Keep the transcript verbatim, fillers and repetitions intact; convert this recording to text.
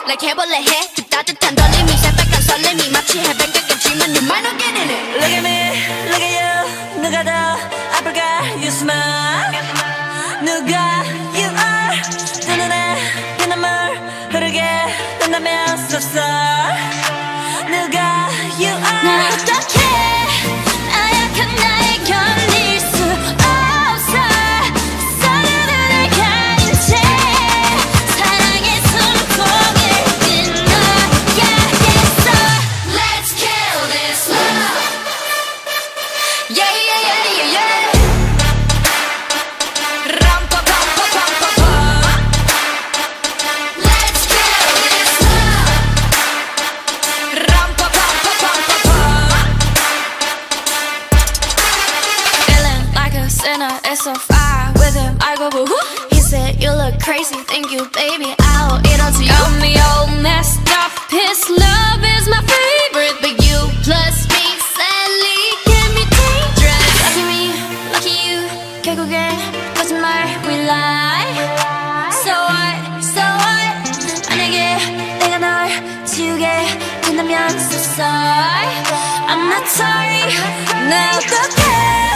like 해볼래 해 그 따뜻한 떨림이 새빨간 설렘이 마치 해변가겠지만 you might not get in it. Look at me, look at you. 누가 더 아플까? You smile. 누가 you are. 두 눈에 그 눈물 흐르게 된다면 so sorry. 누가 you are. 난 어떡해 나약한 나에 견딜 수 없어 서로를 가린 채 사랑의 순풍을 끊어야겠어. Let's kill this love. Yeah yeah yeah yeah yeah. 람빠밤빠밤빠밤. Let's kill this love. 람빠밤빠밤빠밤. Feeling like a sinner, it's so far with him. I go boo-hoo. He said you look crazy, thank you baby. I'll eat onto you. Got me all messed up. His love is my favorite, but you plus me sadly can be dangerous. Lucky me, lucky you. 결국엔 거짓말 we lie. So what, so what. 만약에 내가 널 지우게 된다면 so sorry. I'm not sorry. 나 어떡해